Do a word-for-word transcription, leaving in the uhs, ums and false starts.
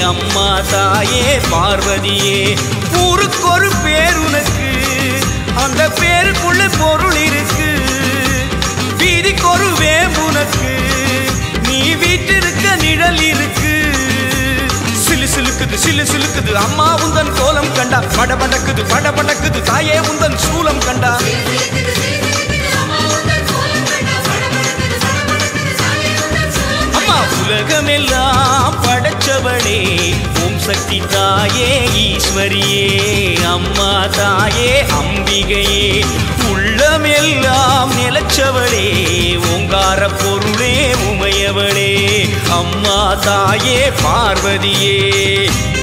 அம்மா தாயே பார்வதியே ஊருக்கொரு பேர் உனக்கு அந்த பேருக்குள்ள பொருள் இருக்கு வீதிக்கொரு வேம்புனக்கு நீ வீட்டிருக்க நிழல் இருக்கு சிலு சிலுக்குது சிலு சிலுக்குது அம்மா உந்தன் கோலம் கண்டா படபடக்குது படபடக்குது தாயே உந்தன் சூலம் கண்டா அம்மா உலகமெல்லாம் படைச்சவளே ஓம் சக்தி தாயே ஈஸ்வரியே அம்மா தாயே அம்பிகையே உள்ளமெல்லாம் நிலச்சவளே ஓங்கார பொருளே உமையவளே அம்மா தாயே பார்வதியே